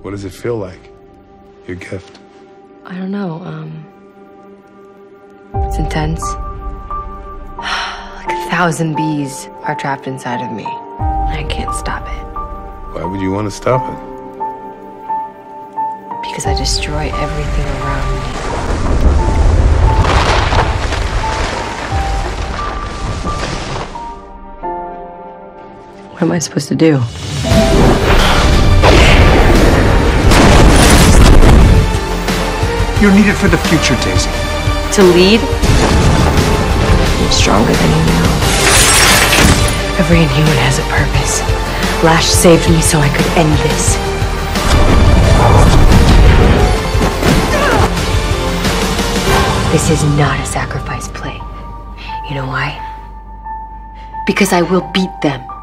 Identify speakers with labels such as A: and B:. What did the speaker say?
A: What does it feel like? Your gift?
B: I don't know, it's intense. Like 1,000 bees are trapped inside of me. I can't stop it.
A: Why would you want to stop it?
B: Because I destroy everything around me. What am I supposed to do?
C: You're needed for the future, Daisy.
B: To lead? I'm stronger than you know. Every Inhuman has a purpose. Lash saved me so I could end this. This is not a sacrifice play. You know why? Because I will beat them.